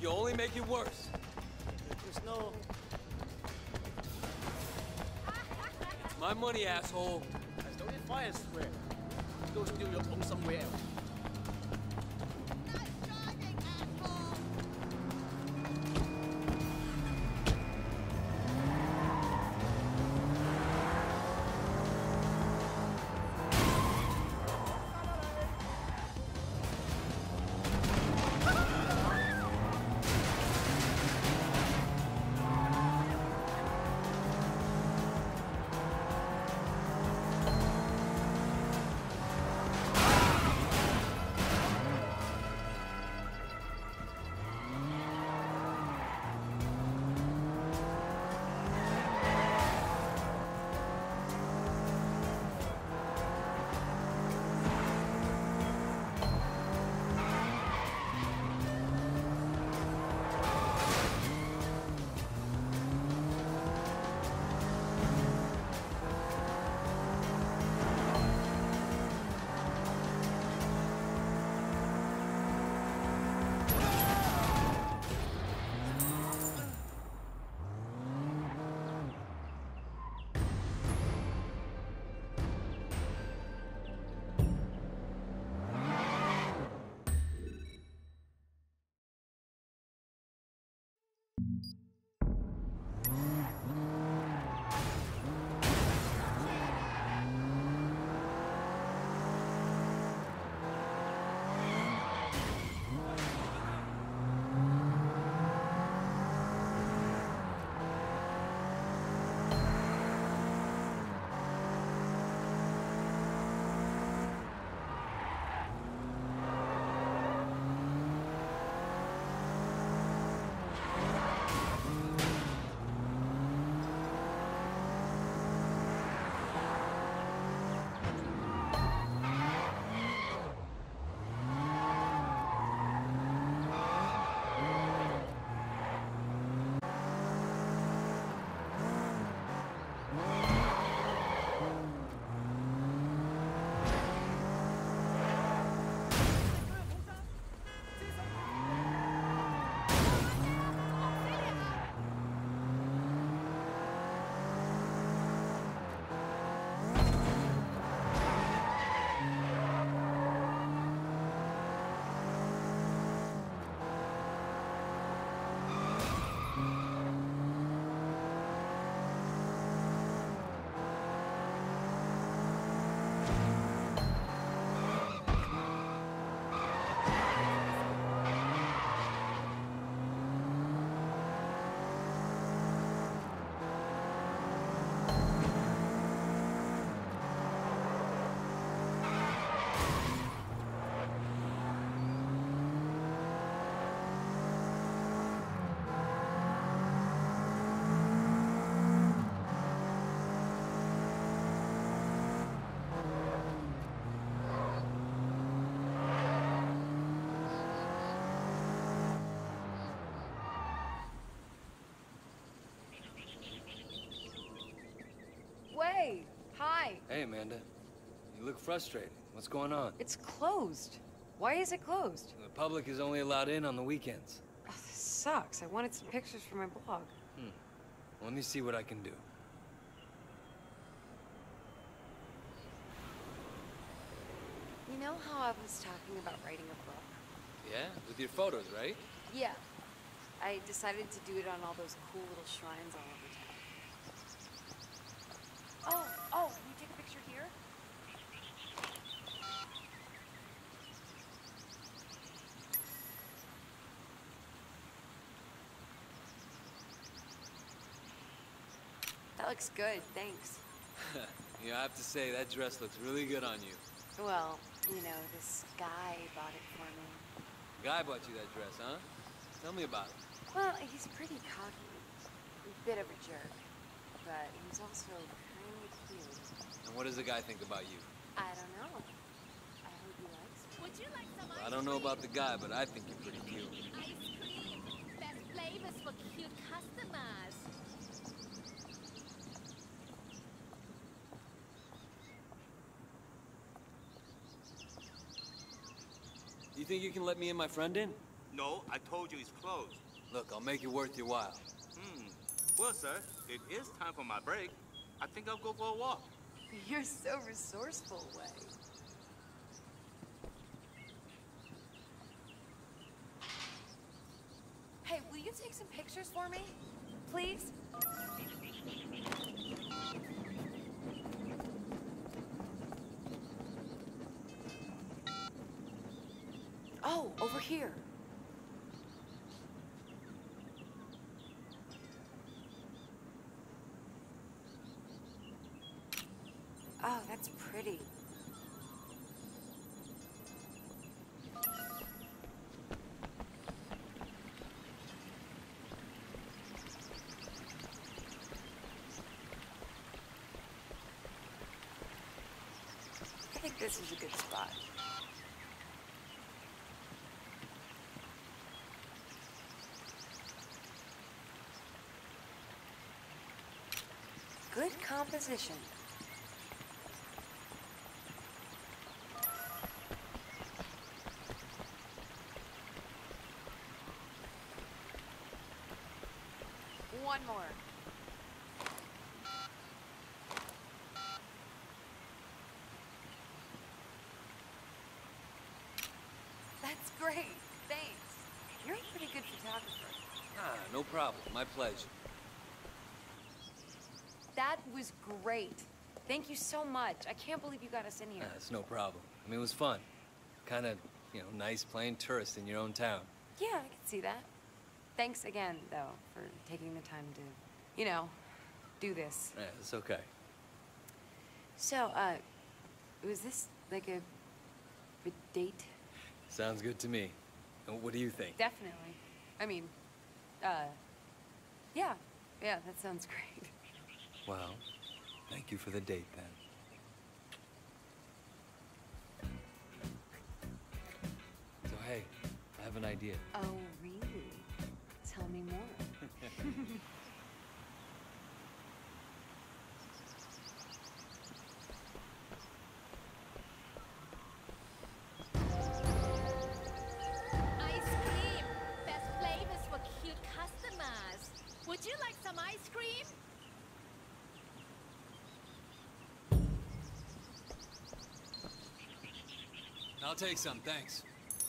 You only make it worse. There's no... It's my money, asshole. As though if I swear, go steal your own somewhere else. Hi. Hey, Amanda. You look frustrated. What's going on? It's closed. Why is it closed? The public is only allowed in on the weekends. Oh, this sucks. I wanted some pictures for my blog. Let me see what I can do. You know how I was talking about writing a book? Yeah? With your photos, right? Yeah. I decided to do it on all those cool little shrines all over town. Oh, can you take a picture here? That looks good, thanks. You have to say, that dress looks really good on you. Well, you know, this guy bought it for me. Guy bought you that dress, huh? Tell me about it. Well, he's pretty cocky. A bit of a jerk. But he's also kind of cute. And what does the guy think about you? I don't know. I hope he likes me. Would you like some I don't know about the guy, but I think you're pretty cute. ice cream? Best flavors for cute customers. You think you can let me and my friend in? No, I told you it's closed. Look, I'll make it worth your while. Well, sir, it is time for my break. I think I'll go for a walk. You're so resourceful, Way. Hey, will you take some pictures for me? Please? Oh, over here. Oh, that's pretty. I think this is a good spot. Good composition. One more. That's great. Thanks. You're a pretty good photographer. Ah, no problem. My pleasure. That was great. Thank you so much. I can't believe you got us in here. It's no problem. I mean, it was fun. Kind of, nice playing tourist in your own town. Yeah, I can see that. Thanks again, though, for taking the time to, do this. Yeah, it's okay. So, was this like a date? Sounds good to me. And what do you think? Definitely. I mean, yeah, that sounds great. Well, thank you for the date, then. So, hey, I have an idea. Oh, really? Tell me more. Ice cream. Best flavors for cute customers. Would you like some ice cream? I'll take some, thanks.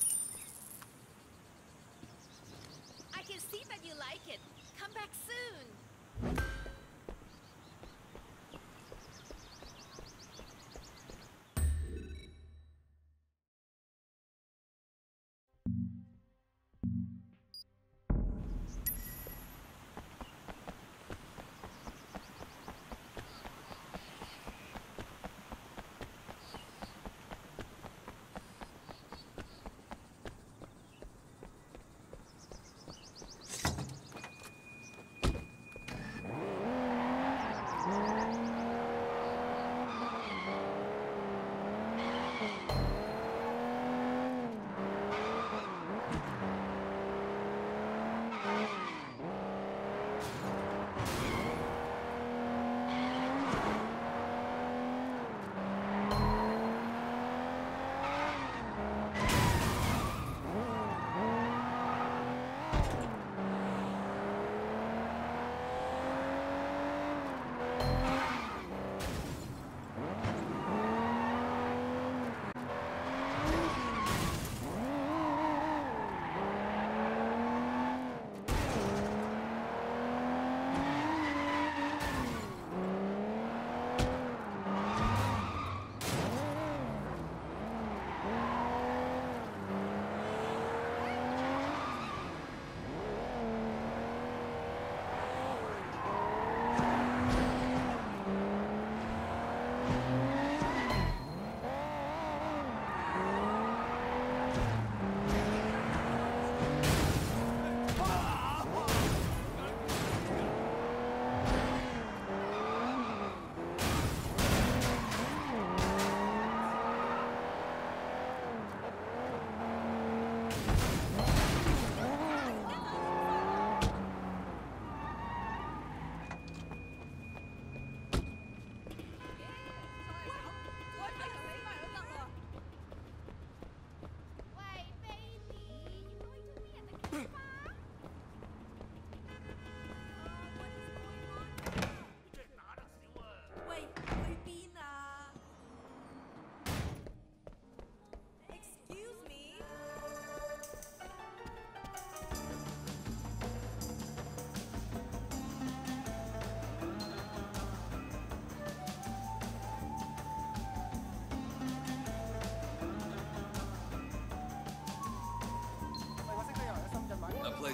I can see that you like it. Come back soon.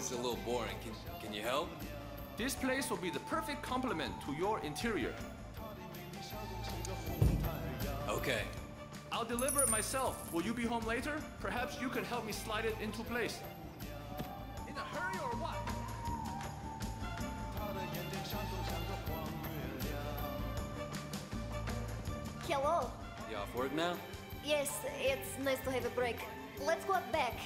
looks a little boring. Can you help? This place will be the perfect complement to your interior. Okay. I'll deliver it myself. Will you be home later? Perhaps you could help me slide it into place. In a hurry or what? Hello. You off work now? Yes, it's nice to have a break. Let's go out back.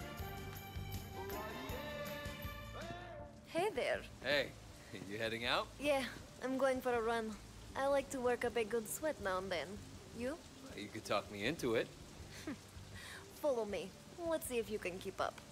Hey there. Hey, you heading out? Yeah, I'm going for a run. I like to work up a good sweat now and then. You? You could talk me into it. Follow me. Let's see if you can keep up.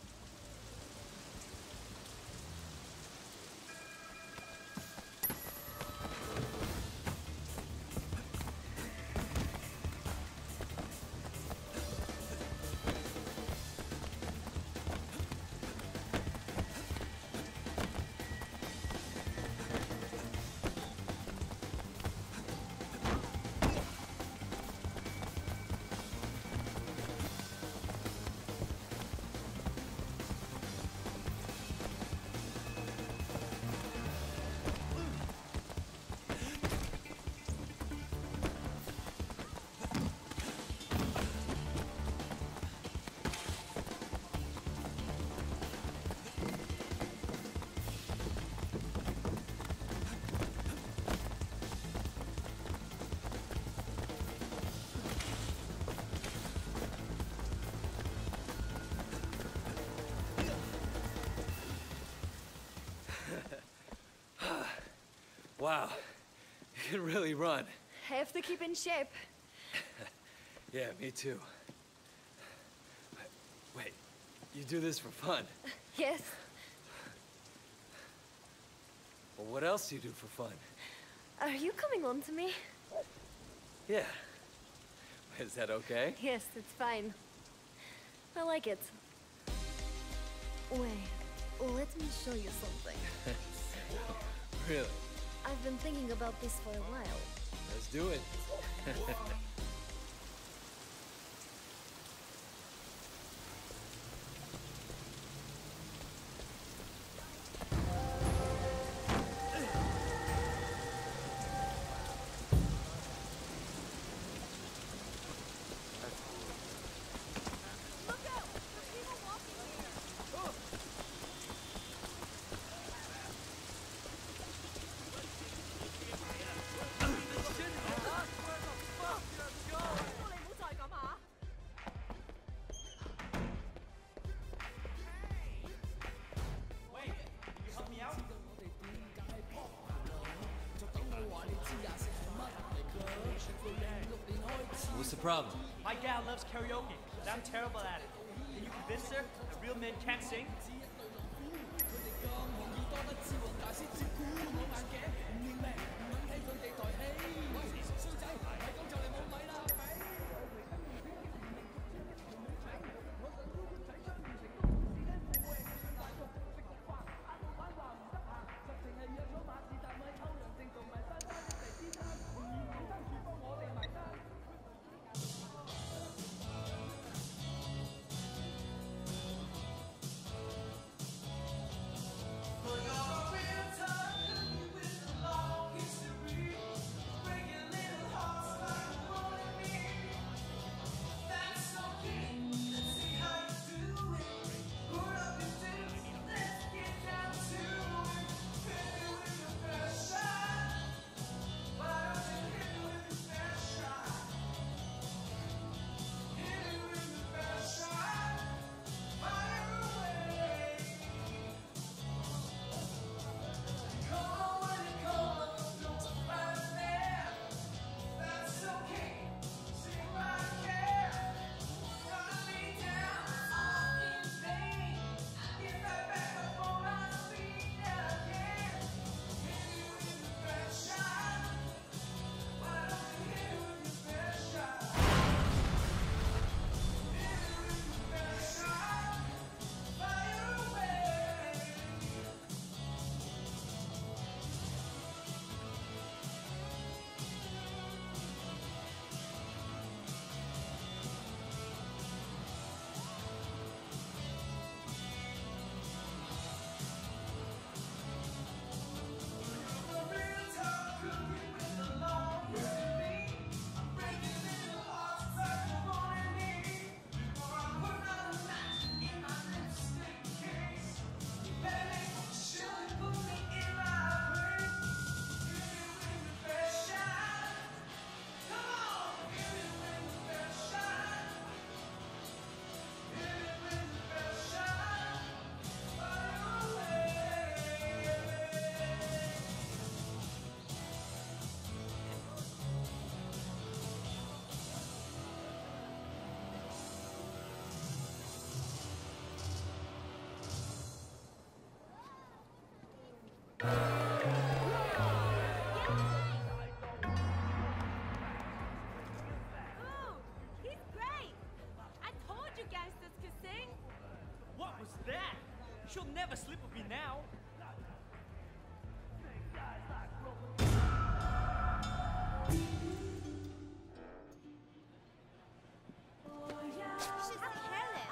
Wow, you can really run. Have to keep in shape. Yeah, me too. Wait, you do this for fun? Yes. Well, what else do you do for fun? Are you coming on to me? Yeah. Is that okay? Yes, it's fine. I like it. Wait, let me show you something. Really? I've been thinking about this for a while. Let's do it. What's the problem? My gal loves karaoke, but I'm terrible at it. Can you convince her that real men can't sing? Ooh, he's great! I told you gangsters could sing! What was that? She'll never slip with me now. She's careless.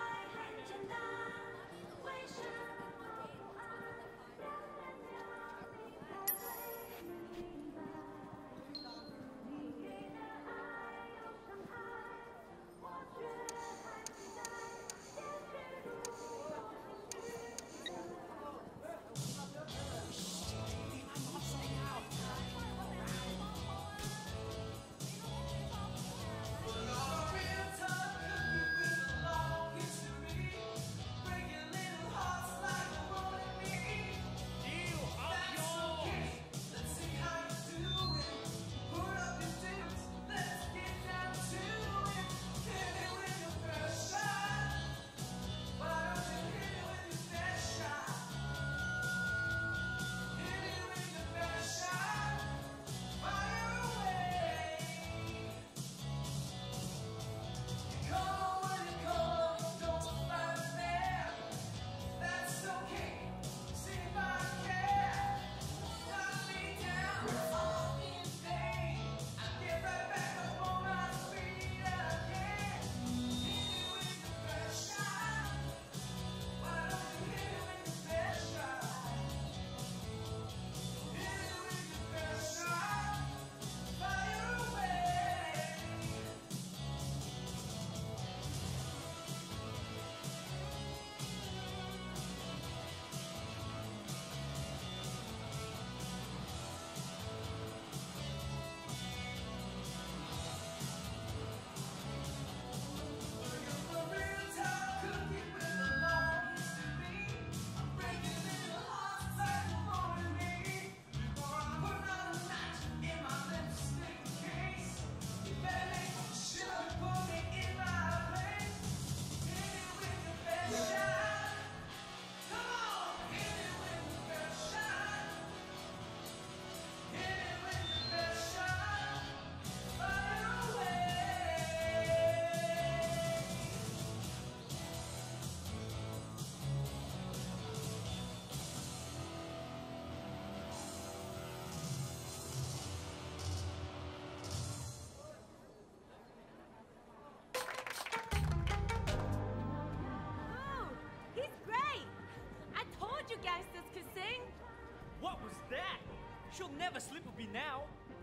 Ooh, he's great! I told you gangsters could sing! What was that? She'll never slip with me now.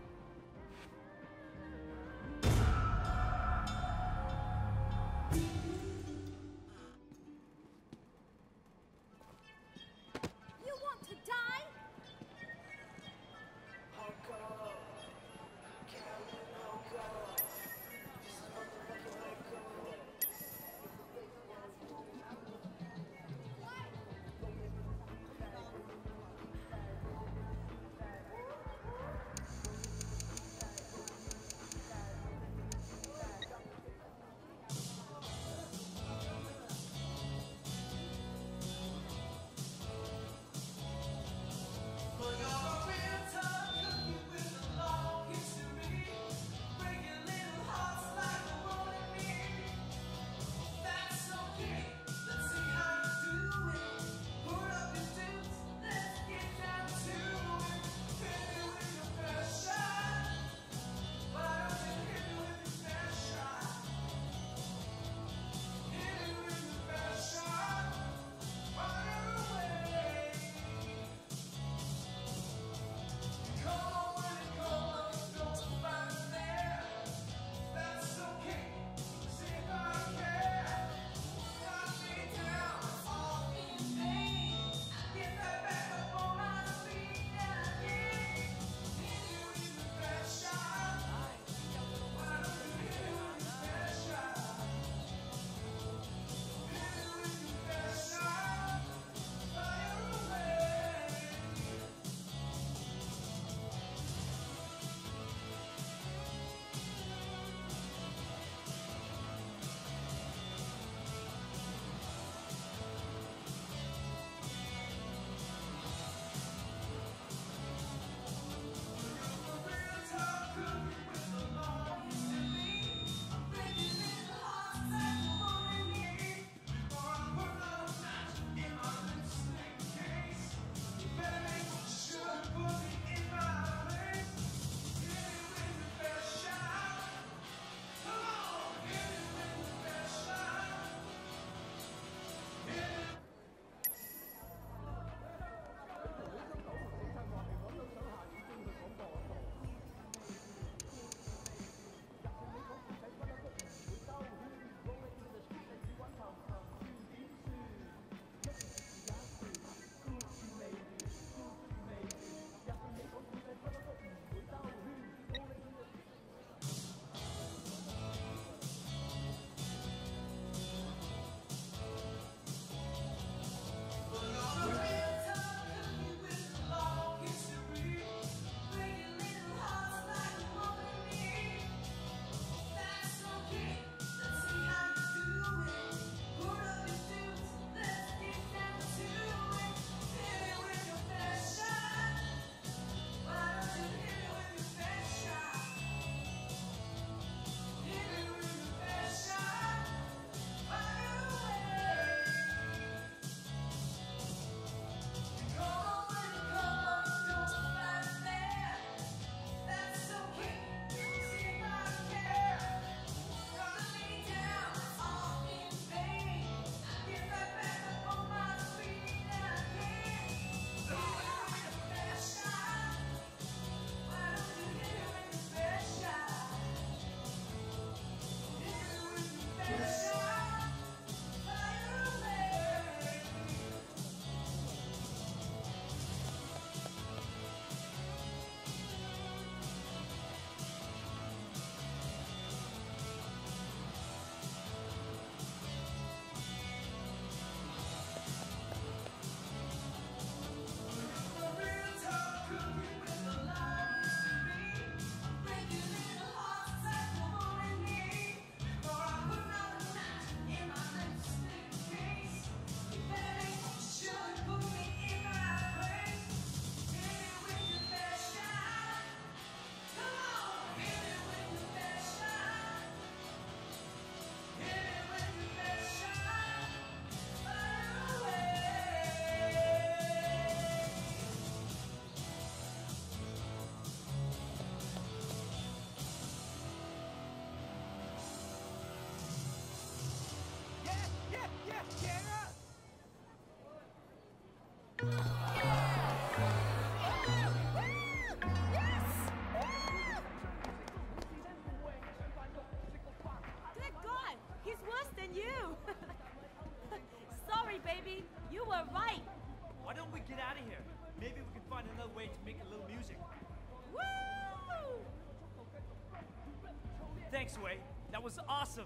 You want to die? Thanks, Wei. That was awesome.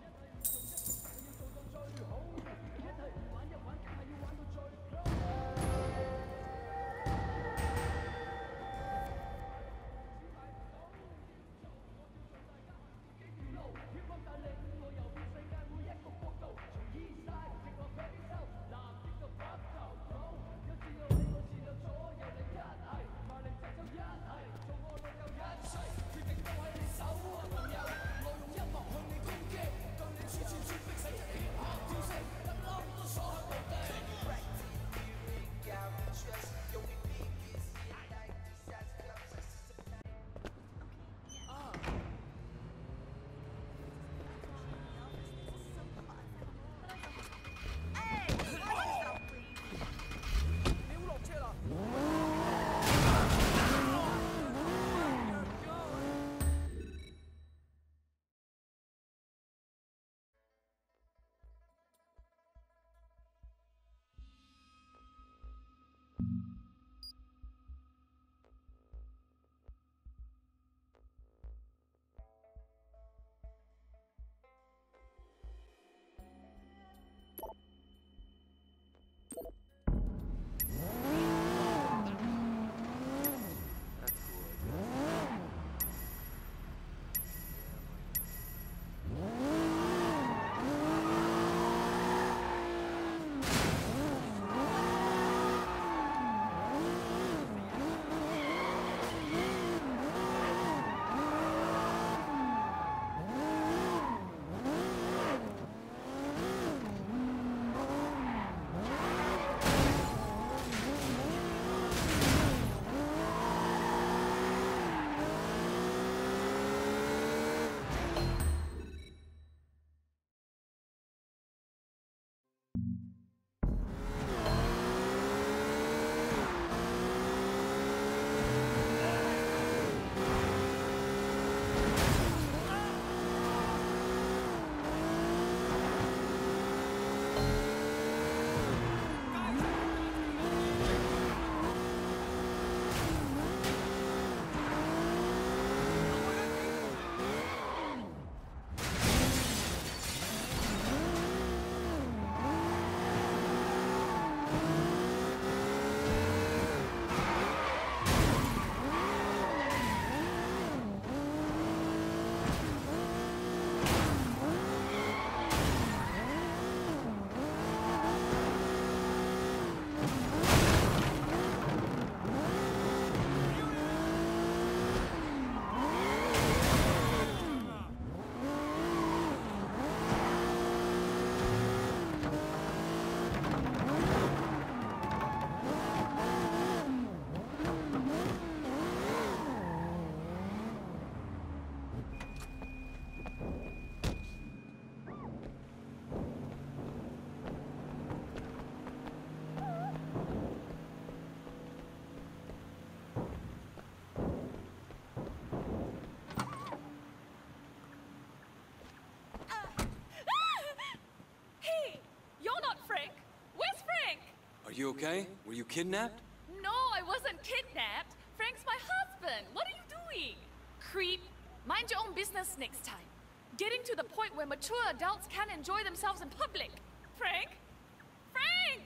You okay? Were you kidnapped? No, I wasn't kidnapped. Frank's my husband. What are you doing? Creep. Mind your own business next time. Getting to the point where mature adults can't enjoy themselves in public. Frank? Frank!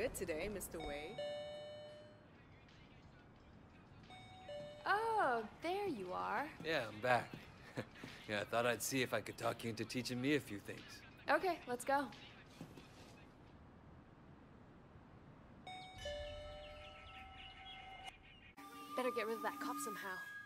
quiet today, Mr. Wei. Oh, there you are. Yeah, I'm back. Yeah, I thought I'd see if I could talk you into teaching me a few things. Okay, let's go. Better get rid of that cop somehow.